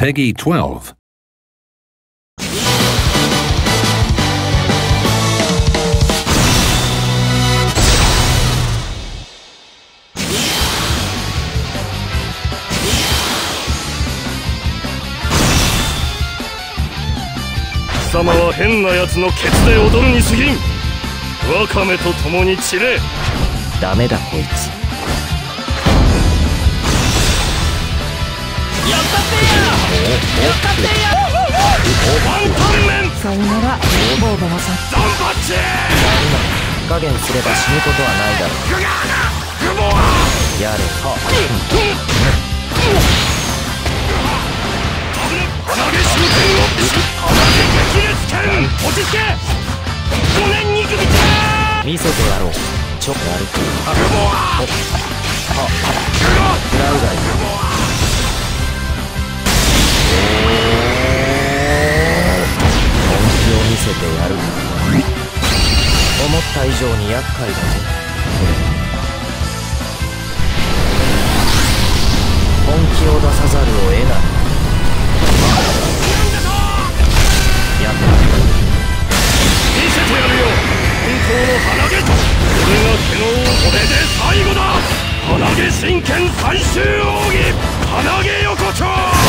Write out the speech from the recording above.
Peggy 12. 貴様は変なやつのケツで踊るに過ぎん。ワカメと共に散れ。 ダメだこいつ。 やったってや。やったってや。ワンタンメン。 さよならボーボボさん。 ザンパッチ。 加減すれば死ぬことはないだろう。 グボー。 やれは。 鼻毛終点を鼻毛激烈剣。落ち着け。5年肉引きだ。 見せてやろう。ちょっとやる気。 グボー。 ラウダイ。本気を見せてやる。思った以上に厄介だぜ。本気を出さざるを得ない。やった。 見せてやるよ。本当の鼻毛。これが毛のこれで最後だ。鼻毛真剣最終奥義。鼻毛横丁。